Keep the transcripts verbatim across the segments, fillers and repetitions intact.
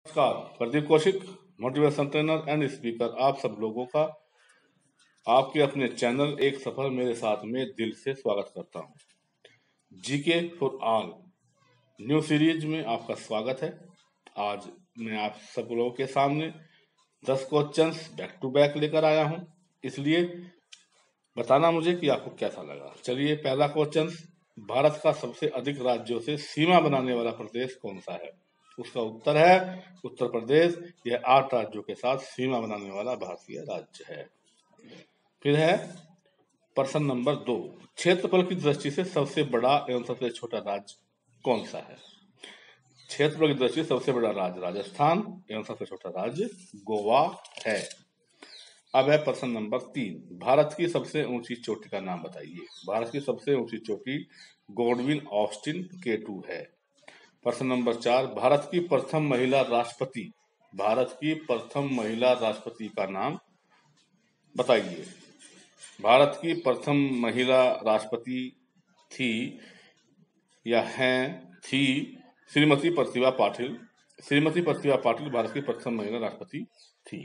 नमस्कार, Pradeep Kaushik, motivation trainer and speaker, आप सब लोगों का आपके अपने चैनल एक सफर मेरे साथ में दिल से स्वागत करता हूं। GK for all new series में आपका स्वागत है। आज मैं आप सब लोगों के सामने दस क्वेश्चंस बैक टू बैक लेकर आया हूं, इसलिए बताना मुझे कि आपको कैसा लगा। चलिए, पहला क्वेश्चन, भारत का सबसे अधिक राज्यों से सीमा बनाने वाला प्रदेश कौन सा है? उसका उत्तर है उत्तर प्रदेश। यह आठ राज्यों के साथ सीमा बनाने वाला भारतीय राज्य है। फिर है प्रश्न नंबर दो, क्षेत्रफल की दृष्टि से सबसे बड़ा एवं सबसे छोटा राज्य कौन सा है? क्षेत्रफल की दृष्टि से सबसे बड़ा राज्य राजस्थान एवं सबसे छोटा राज्य गोवा है। अब है प्रश्न नंबर तीन, भारत की सबसे ऊंची चोटी का नाम बताइए। भारत की सबसे ऊंची चोटी गॉडविन ऑस्टिन के टू है। प्रश्न नंबर चार, भारत की प्रथम महिला राष्ट्रपति भारत की प्रथम महिला राष्ट्रपति का नाम बताइए। भारत की प्रथम महिला राष्ट्रपति थी या हैं थी श्रीमती प्रतिभा पाटिल। श्रीमती प्रतिभा पाटिल भारत की प्रथम महिला राष्ट्रपति थी।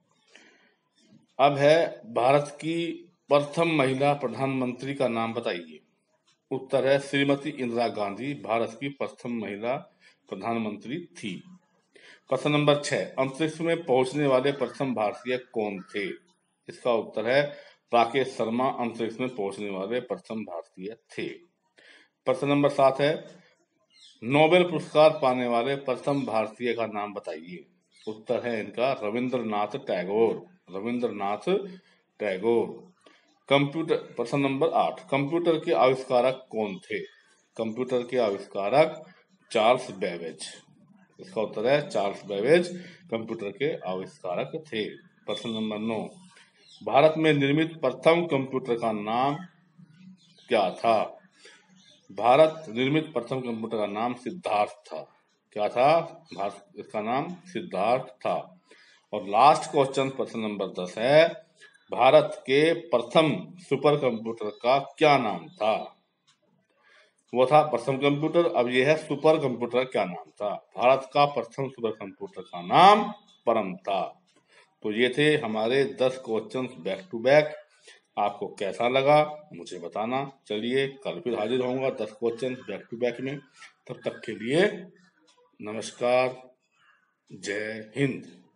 अब है भारत की प्रथम महिला प्रधानमंत्री का नाम बताइए। उत्तर है श्रीमती इंदिरा गांधी भारत की प्रथम महिला प्रधानमंत्री थी। प्रश्न नंबर छह, अंतरिक्ष में पहुंचने वाले प्रथम भारतीय कौन थे? इसका उत्तर है राकेश शर्मा अंतरिक्ष में पहुंचने वाले प्रथम भारतीय थे। प्रश्न नंबर सात है, नोबेल पुरस्कार पाने वाले प्रथम भारतीय का नाम बताइए। उत्तर है इनका रविंद्रनाथ टैगोर रविंद्रनाथ टैगोर। कंप्यूटर प्रश्न नंबर आठ, कंप्यूटर के आविष्कारक कौन थे? कंप्यूटर के आविष्कारक चार्ल्स बेबेज। इसका उत्तर है चार्ल्स बेबेज कंप्यूटर के आविष्कारक थे। प्रश्न नंबर नौ, भारत में निर्मित प्रथम कंप्यूटर का नाम क्या था? भारत निर्मित प्रथम कंप्यूटर का नाम सिद्धार्थ था। क्या था? भारत इसका नाम सिद्धार्थ था। और लास्ट क्वेश्चन प्रश्न नंबर दस है, भारत के प्रथम सुपर कंप्यूटर का क्या नाम था? वो था प्रथम कंप्यूटर, अब यह है सुपर कंप्यूटर क्या नाम था? भारत का प्रथम सुपर कंप्यूटर का नाम परम था। तो ये थे हमारे दस क्वेश्चन बैक टू बैक। आपको कैसा लगा मुझे बताना। चलिए, कल फिर हाजिर होऊंगा दस क्वेश्चन बैक टू बैक में। तब तक के लिए नमस्कार, जय हिंद।